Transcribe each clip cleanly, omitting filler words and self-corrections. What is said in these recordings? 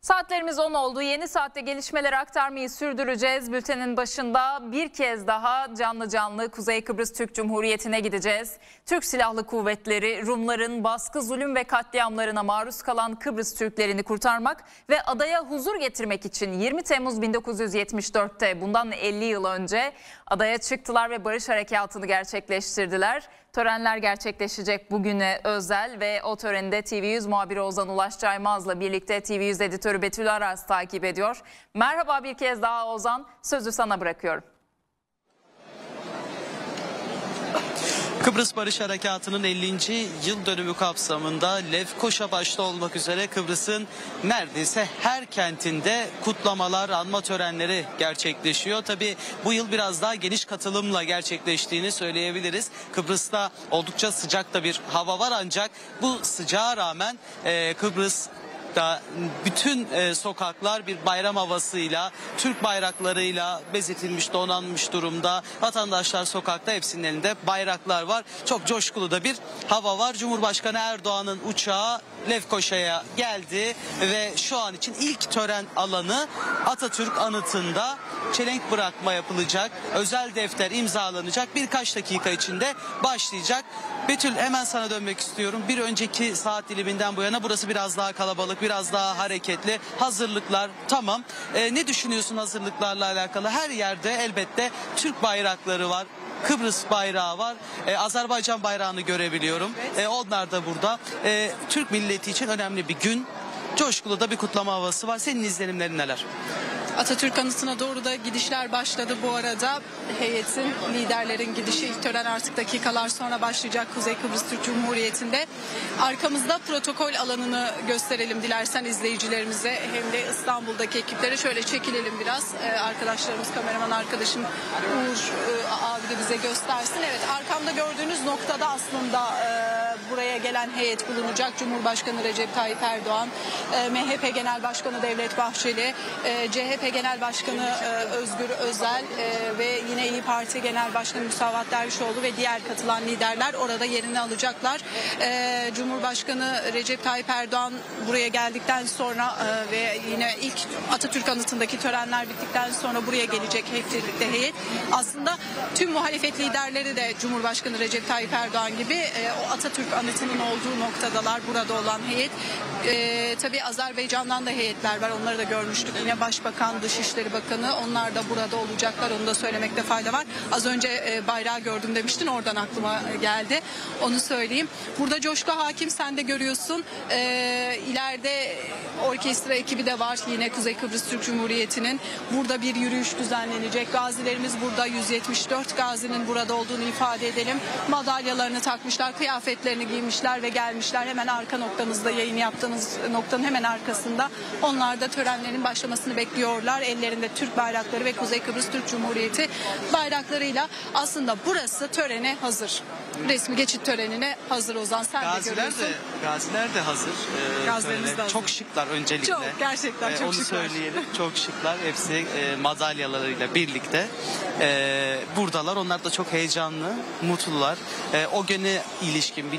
Saatlerimiz 10 oldu. Yeni saatte gelişmeleri aktarmayı sürdüreceğiz. Bültenin başında bir kez daha canlı canlı Kuzey Kıbrıs Türk Cumhuriyeti'ne gideceğiz. Türk Silahlı Kuvvetleri Rumların baskı, zulüm ve katliamlarına maruz kalan Kıbrıs Türklerini kurtarmak ve adaya huzur getirmek için 20 Temmuz 1974'te bundan 50 yıl önce adaya çıktılar ve barış harekatını gerçekleştirdiler. Törenler gerçekleşecek bugüne özel ve o töreni de TV100 muhabiri Ozan Ulaş Caymaz'la birlikte TV100 editörü Betül Aras takip ediyor. Merhaba bir kez daha Ozan, sözü sana bırakıyorum. Kıbrıs Barış Harekatı'nın 50. yıl dönümü kapsamında Lefkoşa başta olmak üzere Kıbrıs'ın neredeyse her kentinde kutlamalar, anma törenleri gerçekleşiyor. Tabii bu yıl biraz daha geniş katılımla gerçekleştiğini söyleyebiliriz. Kıbrıs'ta oldukça sıcak da bir hava var ancak bu sıcağa rağmen Kıbrıs'ta bütün sokaklar bir bayram havasıyla, Türk bayraklarıyla bezetilmiş, donanmış durumda. Vatandaşlar sokakta, hepsinin elinde bayraklar var. Çok coşkulu da bir hava var. Cumhurbaşkanı Erdoğan'ın uçağı Lefkoşa'ya geldi ve şu an için ilk tören alanı Atatürk Anıtı'nda çelenk bırakma yapılacak. Özel defter imzalanacak. Birkaç dakika içinde başlayacak. Betül, hemen sana dönmek istiyorum. Bir önceki saat diliminden bu yana burası biraz daha kalabalık, biraz daha hareketli. Hazırlıklar tamam. Ne düşünüyorsun hazırlıklarla alakalı? Her yerde elbette Türk bayrakları var. Kıbrıs bayrağı var. Azerbaycan bayrağını görebiliyorum. Onlar da burada. Türk milleti için önemli bir gün. Coşkulu da bir kutlama havası var. Senin izlenimlerin neler? Atatürk Anıtı'na doğru da gidişler başladı bu arada. Heyetin, liderlerin gidişi ilk tören artık dakikalar sonra başlayacak Kuzey Kıbrıs Türk Cumhuriyeti'nde. Arkamızda protokol alanını gösterelim dilersen izleyicilerimize, hem de İstanbul'daki ekiplere şöyle çekilelim biraz. Arkadaşlarımız, kameraman arkadaşım Uğur abi de bize göstersin. Evet, arkamda gördüğünüz noktada aslında buraya gelen heyet bulunacak. Cumhurbaşkanı Recep Tayyip Erdoğan, MHP Genel Başkanı Devlet Bahçeli, CHP Genel Başkanı Özgür Özel ve yine İYİ Parti Genel Başkanı Musavat Dervişoğlu ve diğer katılan liderler orada yerini alacaklar. Cumhurbaşkanı Recep Tayyip Erdoğan buraya geldikten sonra ve yine ilk Atatürk Anıtı'ndaki törenler bittikten sonra buraya gelecek hep birlikte heyet. Aslında tüm muhalefet liderleri de Cumhurbaşkanı Recep Tayyip Erdoğan gibi o Atatürk Anıtı'nın olduğu noktadalar, burada olan heyet. Tabii Azerbaycan'dan da heyetler var, onları da görmüştük. Yine Başbakan, Dışişleri Bakanı, onlar da burada olacaklar, onu da söylemekte fayda var. Az önce bayrağı gördüm demiştin, oradan aklıma geldi, onu söyleyeyim. Burada coşku hakim, sen de görüyorsun. İleride orkestra ekibi de var yine Kuzey Kıbrıs Türk Cumhuriyeti'nin. Burada bir yürüyüş düzenlenecek. Gazilerimiz burada, 174 gazinin burada olduğunu ifade edelim. Madalyalarını takmışlar, kıyafetlerini giymişler ve gelmişler. Hemen arka noktamızda, yayın yaptığımız noktanın hemen arkasında. Onlar da törenlerin başlamasını bekliyorlar. Ellerinde Türk bayrakları ve Kuzey Kıbrıs Türk Cumhuriyeti bayraklarıyla aslında burası törene hazır. Resmi geçit törenine hazır Ozan. Sen de görüyorsun. Gaziler de hazır. Gazilerimiz de hazır. Çok şıklar öncelikle. Çok, gerçekten çok onu şıklar. Onu söyleyelim. Çok şıklar. Hepsi madalyalarıyla birlikte buradalar. Onlar da çok heyecanlı, mutlular. O güne ilişkin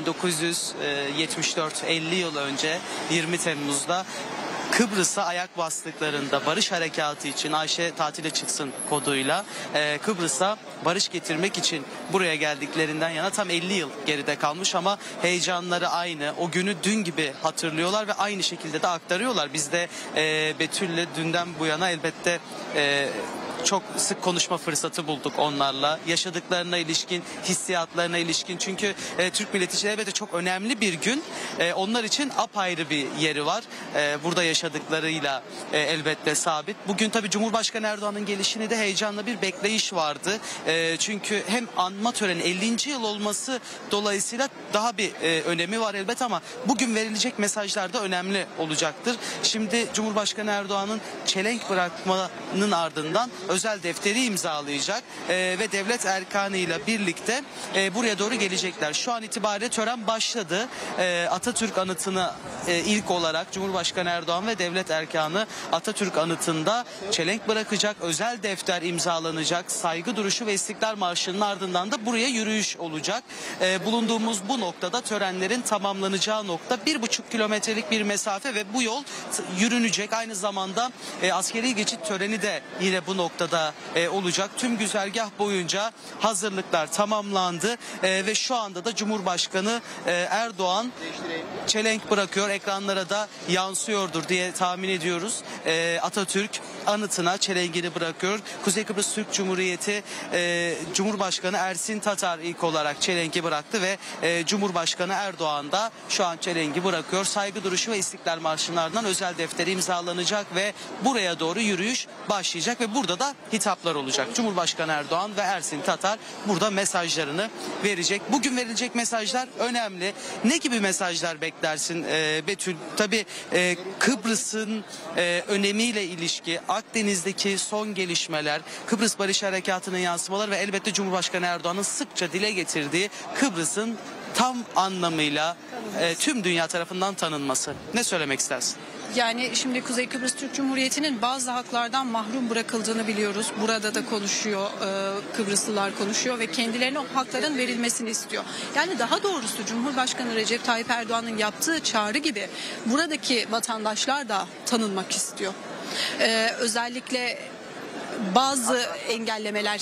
1974, 50 yıl önce 20 Temmuz'da Kıbrıs'a ayak bastıklarında barış harekatı için Ayşe tatile çıksın koduyla Kıbrıs'a barış getirmek için buraya geldiklerinden yana tam 50 yıl geride kalmış ama heyecanları aynı. O günü dün gibi hatırlıyorlar ve aynı şekilde de aktarıyorlar. Biz de Betül'le dünden bu yana elbette çok sık konuşma fırsatı bulduk onlarla. Yaşadıklarına ilişkin, hissiyatlarına ilişkin. Çünkü Türk milleti için elbette çok önemli bir gün. Onlar için apayrı bir yeri var. Burada yaşadıklarıyla elbette sabit. Bugün tabii Cumhurbaşkanı Erdoğan'ın gelişini de heyecanla bir bekleyiş vardı. Çünkü hem anma töreni 50. yıl olması dolayısıyla daha bir önemi var elbette ama bugün verilecek mesajlar da önemli olacaktır. Şimdi Cumhurbaşkanı Erdoğan'ın çelenk bırakmanın ardından özel defteri imzalayacak ve devlet erkanıyla birlikte buraya doğru gelecekler. Şu an itibariyle tören başladı. Atatürk anıtını ilk olarak Cumhurbaşkanı Erdoğan ve devlet erkanı Atatürk anıtında çelenk bırakacak. Özel defter imzalanacak. Saygı duruşu ve İstiklal Marşı'nın ardından da buraya yürüyüş olacak. Bulunduğumuz bu noktada törenlerin tamamlanacağı nokta 1,5 kilometrelik bir mesafe ve bu yol yürünecek. Aynı zamanda askeri geçit töreni de yine bu noktada olacak. Tüm güzergah boyunca hazırlıklar tamamlandı ve şu anda da Cumhurbaşkanı Erdoğan çelenk bırakıyor. Ekranlara da yansıyordur diye tahmin ediyoruz. Atatürk anıtına çelengini bırakıyor. Kuzey Kıbrıs Türk Cumhuriyeti Cumhurbaşkanı Ersin Tatar ilk olarak çelengi bıraktı ve Cumhurbaşkanı Erdoğan da şu an çelengi bırakıyor. Saygı duruşu ve İstiklal Marşı'nın ardından özel defteri imzalanacak ve buraya doğru yürüyüş başlayacak ve burada da hitaplar olacak. Cumhurbaşkanı Erdoğan ve Ersin Tatar burada mesajlarını verecek. Bugün verilecek mesajlar önemli. Ne gibi mesajlar beklersin Betül? Tabii Kıbrıs'ın önemiyle ilişki, Akdeniz'deki son gelişmeler, Kıbrıs Barış Harekatı'nın yansımaları ve elbette Cumhurbaşkanı Erdoğan'ın sıkça dile getirdiği Kıbrıs'ın tam anlamıyla tüm dünya tarafından tanınması. Ne söylemek istersin? Yani şimdi Kuzey Kıbrıs Türk Cumhuriyeti'nin bazı haklardan mahrum bırakıldığını biliyoruz. Burada da konuşuyor, Kıbrıslılar konuşuyor ve kendilerine o hakların verilmesini istiyor. Yani daha doğrusu Cumhurbaşkanı Recep Tayyip Erdoğan'ın yaptığı çağrı gibi buradaki vatandaşlar da tanınmak istiyor. Özellikle bazı engellemeler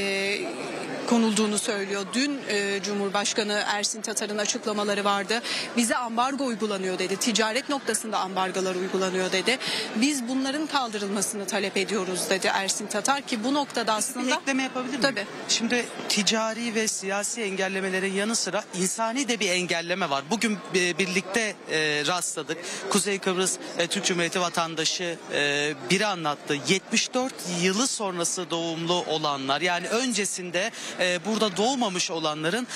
konulduğunu söylüyor. Dün Cumhurbaşkanı Ersin Tatar'ın açıklamaları vardı. Bize ambargo uygulanıyor dedi. Ticaret noktasında ambargolar uygulanıyor dedi. Biz bunların kaldırılmasını talep ediyoruz dedi Ersin Tatar ki bu noktada aslında... Bir ekleme yapabilir miyim? Tabii. Şimdi ticari ve siyasi engellemelerin yanı sıra insani de bir engelleme var. Bugün birlikte rastladık. Kuzey Kıbrıs Türk Cumhuriyeti vatandaşı biri anlattı. 74 yılı sonrası doğumlu olanlar, yani öncesinde burada doğmamış olanların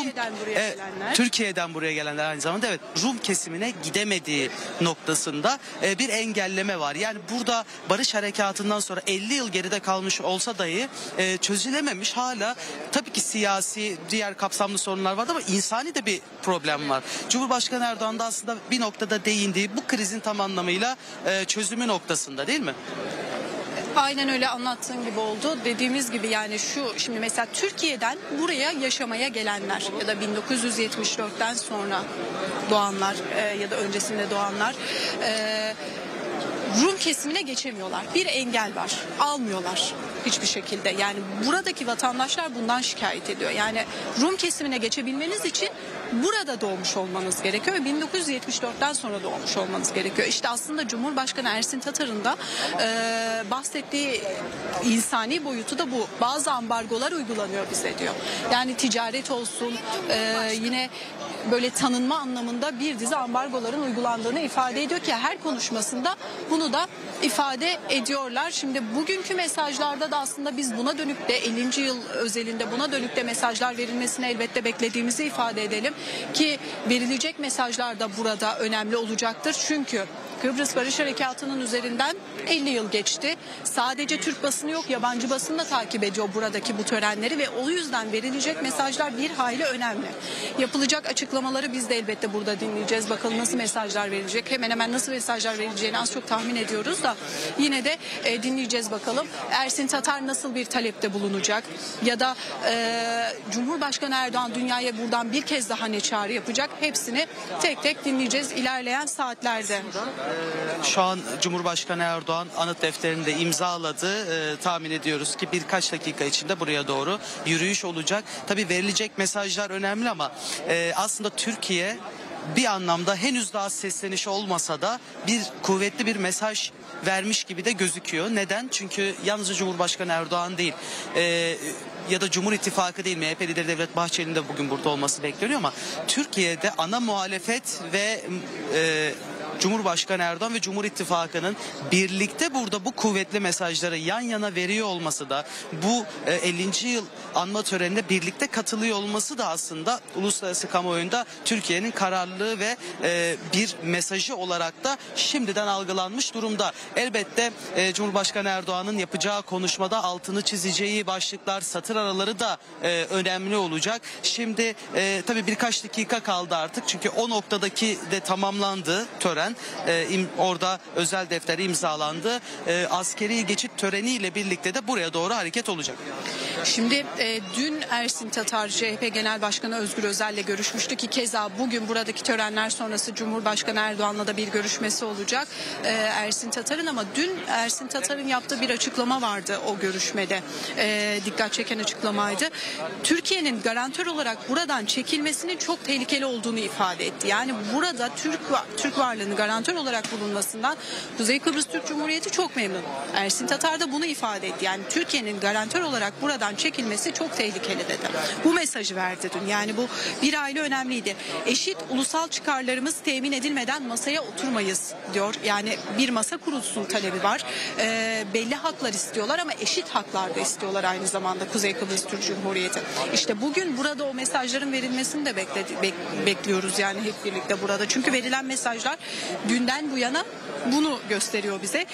Türkiye'den buraya gelenler aynı zamanda Rum kesimine gidemediği noktasında bir engelleme var. Yani burada barış harekatından sonra 50 yıl geride kalmış olsa dahi çözülememiş hala tabii ki siyasi diğer kapsamlı sorunlar var ama insani de bir problem var. Cumhurbaşkanı Erdoğan da aslında bir noktada değindiği bu krizin tam anlamıyla çözümü noktasında, değil mi? Aynen öyle anlattığın gibi oldu. Dediğimiz gibi yani şimdi mesela Türkiye'den buraya yaşamaya gelenler ya da 1974'ten sonra doğanlar ya da öncesinde doğanlar Rum kesimine geçemiyorlar. Bir engel var. Almıyorlar hiçbir şekilde. Yani buradaki vatandaşlar bundan şikayet ediyor. Yani Rum kesimine geçebilmeniz için burada doğmuş olmanız gerekiyor ve 1974'ten sonra doğmuş olmanız gerekiyor. İşte aslında Cumhurbaşkanı Ersin Tatar'ın da bahsettiği insani boyutu da bu. Bazı ambargolar uygulanıyor bize diyor. Yani ticaret olsun, yine böyle tanınma anlamında bir dizi ambargoların uygulandığını ifade ediyor ki her konuşmasında bunu da ifade ediyorlar. Şimdi bugünkü mesajlarda da aslında biz buna dönük de 50. yıl özelinde buna dönük de mesajlar verilmesini elbette beklediğimizi ifade edelim ki verilecek mesajlar da burada önemli olacaktır. Çünkü Kıbrıs Barış Harekatı'nın üzerinden 50 yıl geçti. Sadece Türk basını yok, yabancı basın da takip ediyor buradaki bu törenleri ve o yüzden verilecek mesajlar bir hayli önemli. Yapılacak açıklamaları biz de elbette burada dinleyeceğiz. Bakalım nasıl mesajlar verilecek. Hemen hemen nasıl mesajlar verileceğini az çok tahmin ediyoruz da yine de dinleyeceğiz bakalım. Ersin Tatar nasıl bir talepte bulunacak ya da Cumhurbaşkanı Erdoğan dünyaya buradan bir kez daha ne çağrı yapacak? Hepsini tek tek dinleyeceğiz ilerleyen saatlerde. Şu an Cumhurbaşkanı Erdoğan anıt defterini de imzaladı. Tahmin ediyoruz ki birkaç dakika içinde buraya doğru yürüyüş olacak. Tabii verilecek mesajlar önemli ama aslında Türkiye bir anlamda henüz daha sesleniş olmasa da bir kuvvetli bir mesaj vermiş gibi de gözüküyor. Neden? Çünkü yalnızca Cumhurbaşkanı Erdoğan değil ya da Cumhur İttifakı değil, MHP lideri Devlet Bahçeli'nin de bugün burada olması bekleniyor ama Türkiye'de ana muhalefet ve Cumhurbaşkanı Erdoğan ve Cumhur İttifakı'nın birlikte burada bu kuvvetli mesajları yan yana veriyor olması da, bu 50. yıl anma törenine birlikte katılıyor olması da aslında uluslararası kamuoyunda Türkiye'nin kararlılığı ve bir mesajı olarak da şimdiden algılanmış durumda. Elbette Cumhurbaşkanı Erdoğan'ın yapacağı konuşmada altını çizeceği başlıklar, satır araları da önemli olacak. Şimdi tabii birkaç dakika kaldı artık, çünkü o noktadaki de tamamlandı tören. Orada özel defter imzalandı. Askeri geçit töreniyle birlikte de buraya doğru hareket olacak. Şimdi dün Ersin Tatar CHP Genel Başkanı Özgür Özel'le görüşmüştü ki keza bugün buradaki törenler sonrası Cumhurbaşkanı Erdoğan'la da bir görüşmesi olacak Ersin Tatar'ın, ama dün Ersin Tatar'ın yaptığı bir açıklama vardı o görüşmede. Dikkat çeken açıklamaydı. Türkiye'nin garantör olarak buradan çekilmesinin çok tehlikeli olduğunu ifade etti. Yani burada Türk varlığını garantör olarak bulunmasından Kuzey Kıbrıs Türk Cumhuriyeti çok memnun. Ersin Tatar da bunu ifade etti. Yani Türkiye'nin garantör olarak buradan çekilmesi çok tehlikeli dedi. Bu mesajı verdi dün. Yani bu bir aile önemliydi. Eşit ulusal çıkarlarımız temin edilmeden masaya oturmayız diyor. Yani bir masa kurulsun talebi var. Belli haklar istiyorlar ama eşit haklar da istiyorlar aynı zamanda Kuzey Kıbrıs Türk Cumhuriyeti. İşte bugün burada o mesajların verilmesini de bekliyoruz yani hep birlikte burada. Çünkü verilen mesajlar dünden bu yana bunu gösteriyor bize.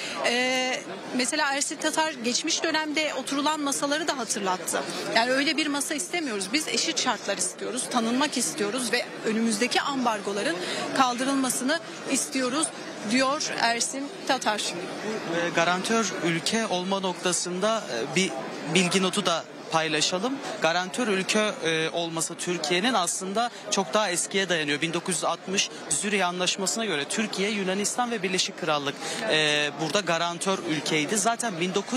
Mesela Ersin Tatar geçmiş dönemde oturulan masaları da hatırlattı. Yani öyle bir masa istemiyoruz. Biz eşit şartlar istiyoruz, tanınmak istiyoruz ve önümüzdeki ambargoların kaldırılmasını istiyoruz diyor Ersin Tatar. Garantör ülke olma noktasında bir bilgi notu da paylaşalım. Garantör ülke olması Türkiye'nin aslında çok daha eskiye dayanıyor. 1960 Zürih Anlaşması'na göre Türkiye, Yunanistan ve Birleşik Krallık burada garantör ülkeydi. Zaten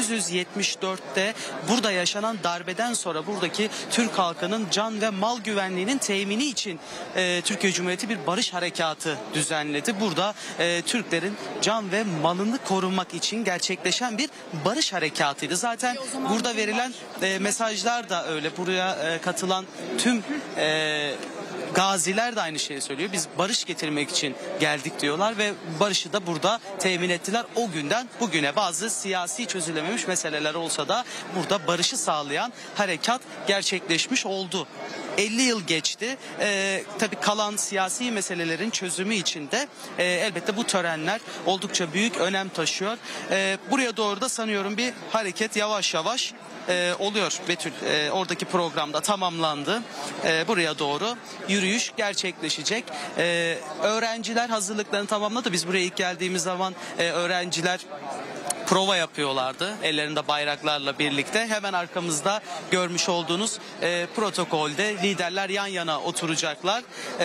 1974'te burada yaşanan darbeden sonra buradaki Türk halkının can ve mal güvenliğinin temini için Türkiye Cumhuriyeti bir barış harekatı düzenledi. Burada Türklerin can ve malını korumak için gerçekleşen bir barış harekatıydı. Zaten burada verilen mesajlar da öyle. Buraya katılan tüm gaziler de aynı şeyi söylüyor. Biz barış getirmek için geldik diyorlar ve barışı da burada temin ettiler. O günden bugüne bazı siyasi çözülememiş meseleler olsa da burada barışı sağlayan harekat gerçekleşmiş oldu. 50 yıl geçti. Tabii kalan siyasi meselelerin çözümü için de elbette bu törenler oldukça büyük önem taşıyor. Buraya doğru da sanıyorum bir hareket yavaş yavaş oluyor Betül. Oradaki programda tamamlandı. Buraya doğru yürüyüş gerçekleşecek. Öğrenciler hazırlıklarını tamamladı. Biz buraya ilk geldiğimiz zaman öğrenciler prova yapıyorlardı ellerinde bayraklarla birlikte. Hemen arkamızda görmüş olduğunuz protokolde liderler yan yana oturacaklar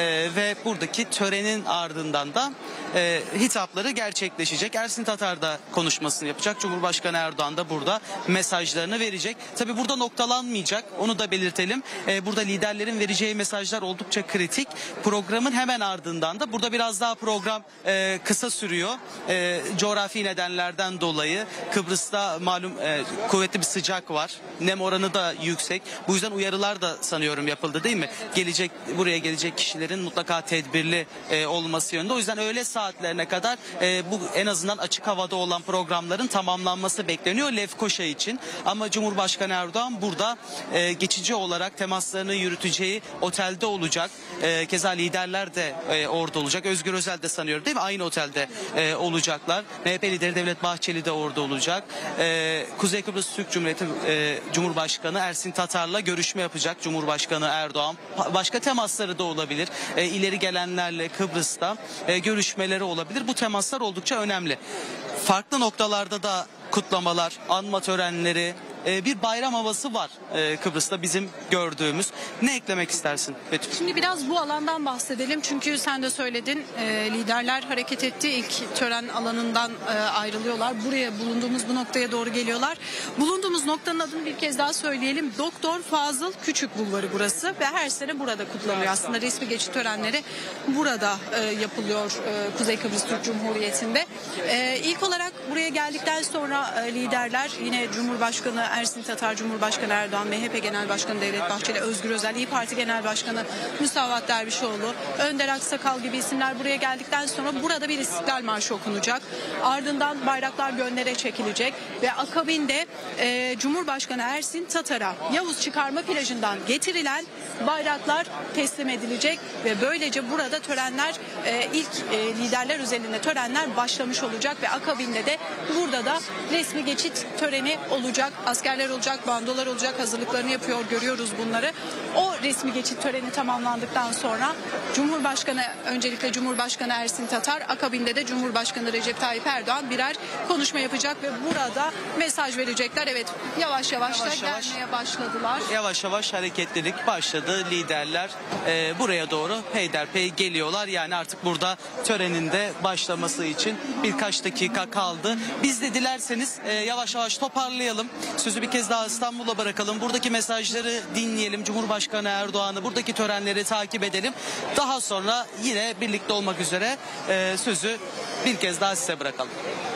ve buradaki törenin ardından da hitapları gerçekleşecek. Ersin Tatar da konuşmasını yapacak. Cumhurbaşkanı Erdoğan da burada mesajlarını verecek. Tabii burada noktalanmayacak. Onu da belirtelim. Burada liderlerin vereceği mesajlar oldukça kritik. Programın hemen ardından da burada biraz daha program kısa sürüyor. Coğrafi nedenlerden dolayı Kıbrıs'ta malum kuvvetli bir sıcak var. Nem oranı da yüksek. Bu yüzden uyarılar da sanıyorum yapıldı değil mi? Buraya gelecek kişilerin mutlaka tedbirli olması yönünde. O yüzden öğle saatlerine kadar bu en azından açık havada olan programların tamamlanması bekleniyor Lefkoşa için. Ama Cumhurbaşkanı Erdoğan burada geçici olarak temaslarını yürüteceği otelde olacak. Keza liderler de orada olacak. Özgür Özel de sanıyorum değil mi? Aynı otelde olacaklar. MHP lideri Devlet Bahçeli de orada olacak. Kuzey Kıbrıs Türk Cumhuriyeti Cumhurbaşkanı Ersin Tatar'la görüşme yapacak Cumhurbaşkanı Erdoğan. Başka temasları da olabilir. İleri gelenlerle Kıbrıs'ta görüşmeleri olabilir. Bu temaslar oldukça önemli. Farklı noktalarda da kutlamalar, anma törenleri, bir bayram havası var Kıbrıs'ta bizim gördüğümüz. Ne eklemek istersin Betül? Şimdi biraz bu alandan bahsedelim. Çünkü sen de söyledin, liderler hareket etti. İlk tören alanından ayrılıyorlar. Buraya bulunduğumuz bu noktaya doğru geliyorlar. Bulunduğumuz noktanın adını bir kez daha söyleyelim. Doktor Fazıl Küçük Bulvarı burası ve her sene burada kutlanıyor. Aslında resmi geçit törenleri burada yapılıyor Kuzey Kıbrıs Türk Cumhuriyeti'nde. İlk olarak buraya geldikten sonra liderler yine Cumhurbaşkanı Ersin Tatar, Cumhurbaşkanı Erdoğan, MHP Genel Başkanı Devlet Bahçeli, Özgür Özel, İYİ Parti Genel Başkanı Musavat Dervişoğlu, Önder Aksakal gibi isimler buraya geldikten sonra burada bir İstiklal Marşı okunacak. Ardından bayraklar gönlere çekilecek ve akabinde Cumhurbaşkanı Ersin Tatar'a Yavuz Çıkarma Plajı'ndan getirilen bayraklar teslim edilecek ve böylece burada törenler ilk liderler özelinde törenler başlamış olacak ve akabinde de burada da resmi geçit töreni olacak. Askerler olacak, bandolar olacak, hazırlıklarını yapıyor, görüyoruz bunları. O resmi geçit töreni tamamlandıktan sonra öncelikle Cumhurbaşkanı Ersin Tatar, akabinde de Cumhurbaşkanı Recep Tayyip Erdoğan birer konuşma yapacak ve burada mesaj verecekler. Evet, yavaş yavaş da gelmeye başladılar. Yavaş yavaş hareketlilik başladı. Liderler buraya doğru peyderpey geliyorlar. Yani artık burada törenin de başlaması için birkaç dakika kaldı. Biz de dilerseniz yavaş yavaş toparlayalım. Sözü bir kez daha İstanbul'a bırakalım. Buradaki mesajları dinleyelim. Cumhurbaşkanı Erdoğan'ı, buradaki törenleri takip edelim. Daha sonra yine birlikte olmak üzere sözü bir kez daha size bırakalım.